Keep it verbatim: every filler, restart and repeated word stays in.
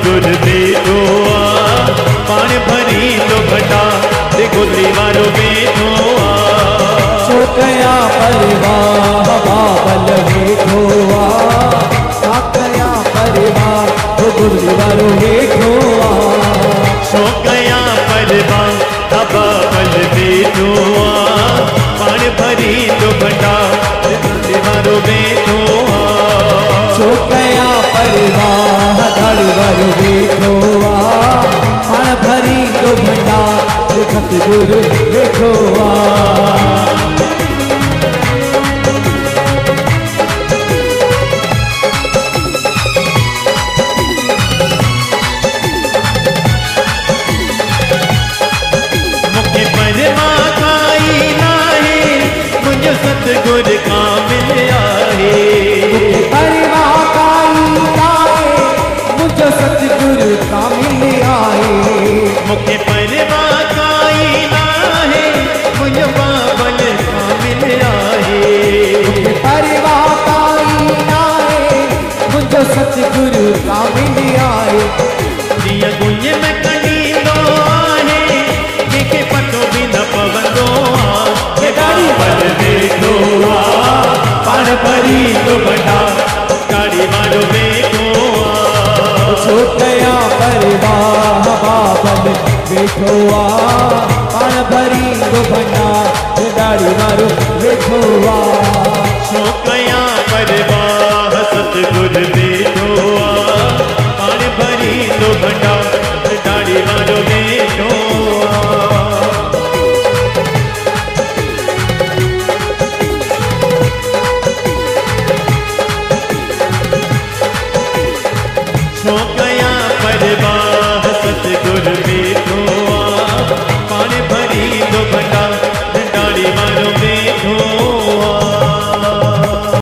सतगुर बेठो आ पाण भरी तो भटा ते गोली वारो बेठो आ छोकया परिवार बाबल बेठो आ छोकया परिवार तो गोली वारो बेठो आ छोकया परिवार बाबल बेठो आ पाण भरी तो भटा ते गोली वारो बेठो आ छोकया परिवार धड़ वारो बेठो आ पाण भरी तो भटा ते सतगुर बेठो आ सतगुर कामिल आहे परिवार काई आए मुझे सतगुर कामिल आए मुखे परिवार काई नाहे मुझे बाबल कामिल आहे परिवार काई आए मुझे सतगुर कामिल आए दिया गुंज में कनींदो आहे के पतो भी न पवंदो आ के बाबल बेठो आ पाण भरी तो भटा गाड़ी वारो बेठो आ छोकया परिवार बाबल बेठो आ पाण भरी तो भटा गाड़ी वारो बेठो आ छोकया